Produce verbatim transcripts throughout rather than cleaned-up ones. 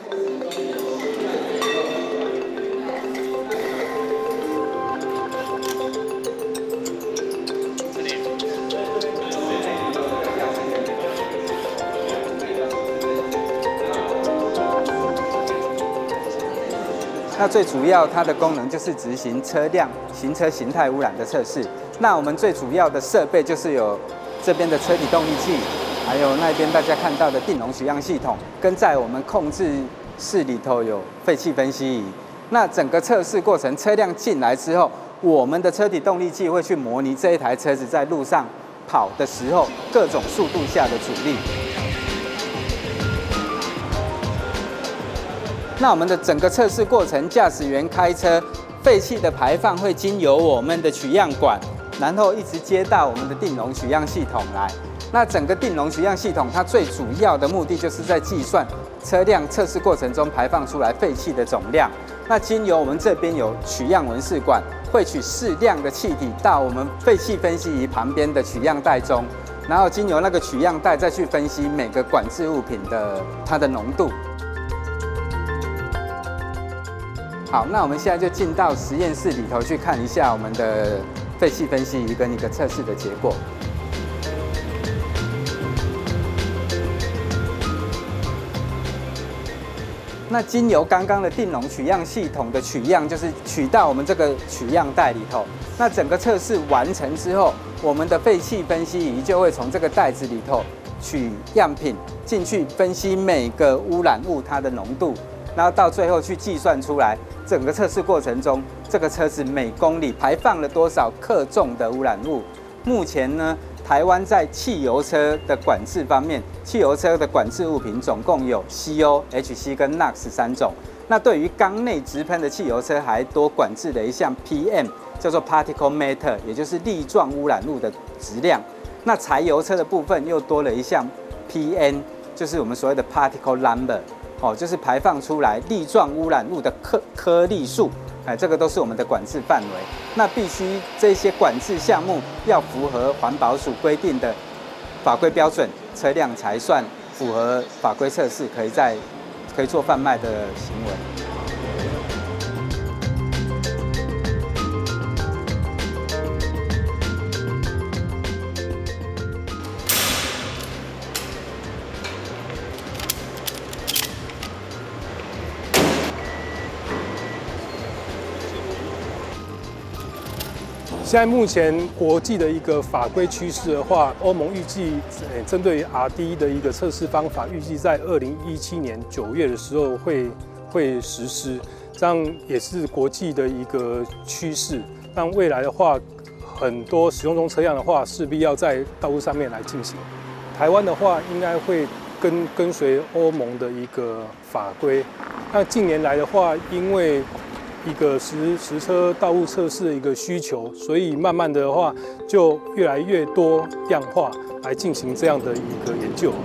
那最主要它的功能就是执行车辆行车形态污染的测试。那我们最主要的设备就是有这边的车体动力计，还有那边大家看到的定容取样系统，跟在我们控制室里头有废气分析仪。那整个测试过程，车辆进来之后，我们的车体动力计会去模拟这一台车子在路上跑的时候各种速度下的阻力。那我们的整个测试过程，驾驶员开车，废气的排放会经由我们的取样管，然后一直接到我们的定容取样系统来。那整个定容取样系统，它最主要的目的就是在计算车辆测试过程中排放出来废气的总量。那经由我们这边有取样文试管，汇取适量的气体到我们废气分析仪旁边的取样袋中，然后经由那个取样袋再去分析每个管制物品的它的浓度。好，那我们现在就进到实验室里头去看一下我们的废气分析仪跟一个测试的结果。那经由刚刚的定容取样系统的取样，就是取到我们这个取样袋里头。那整个测试完成之后，我们的废气分析仪就会从这个袋子里头取样品进去分析每个污染物它的浓度。然后到最后去计算出来，整个测试过程中，这个车子每公里排放了多少克重的污染物。目前呢，台湾在汽油车的管制方面，汽油车的管制物品总共有 C O、H C 跟 N O X 三种。那对于缸内直喷的汽油车，还多管制的一项 P M， 叫做 Particle Matter， 也就是粒状污染物的质量。那柴油车的部分又多了一项 P N， 就是我们所谓的 Particle Number。哦，就是排放出来粒状污染物的颗颗粒数，哎，这个都是我们的管制范围。那必须这些管制项目要符合环保署规定的法规标准，车辆才算符合法规测试，可以在可以做贩卖的行为。 现在目前国际的一个法规趋势的话，欧盟预计呃针对 R D 的一个测试方法，预计在二零一七年九月的时候会会实施，这样也是国际的一个趋势。但未来的话，很多使用中车辆的话，势必要在道路上面来进行。台湾的话，应该会跟跟随欧盟的一个法规。那近年来的话，因为一个实实车道路测试的一个需求，所以慢慢的话就越来越多样化来进行这样的一个研究。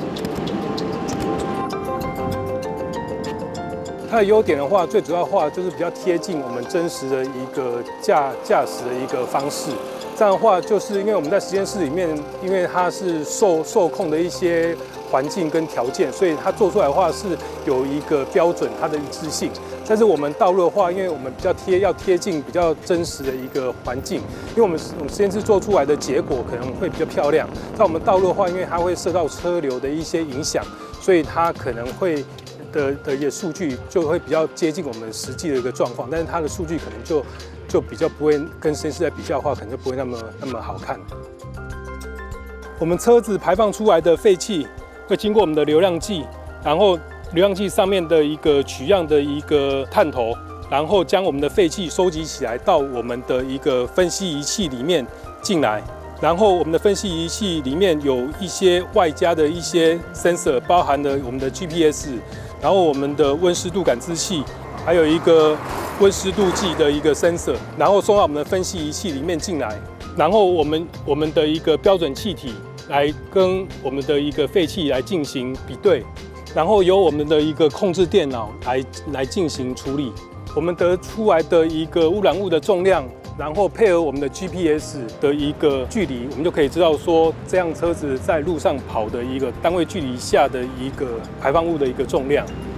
它的优点的话，最主要的话就是比较贴近我们真实的一个驾驾驶的一个方式。这样的话，就是因为我们在实验室里面，因为它是受受控的一些环境跟条件，所以它做出来的话是有一个标准，它的一致性。但是我们道路的话，因为我们比较贴要贴近比较真实的一个环境，因为我们我们实验室做出来的结果可能会比较漂亮。在我们道路的话，因为它会受到车流的一些影响，所以它可能会的的一些数据就会比较接近我们实际的一个状况，但是它的数据可能就就比较不会跟实验室来比较的话，可能就不会那么那么好看。我们车子排放出来的废气会经过我们的流量计，然后流量计上面的一个取样的一个探头，然后将我们的废气收集起来到我们的一个分析仪器里面进来，然后我们的分析仪器里面有一些外加的一些 sensor， 包含了我们的 G P S， 然后我们的温湿度感知器，还有一个温湿度计的一个 sensor， 然后送到我们的分析仪器里面进来，然后我们我们的一个标准气体来跟我们的一个废气来进行比对。然后由我们的一个控制电脑来来进行处理，我们得出来的一个污染物的重量，然后配合我们的 G P S 的一个距离，我们就可以知道说这辆车子在路上跑的一个单位距离下的一个排放物的一个重量。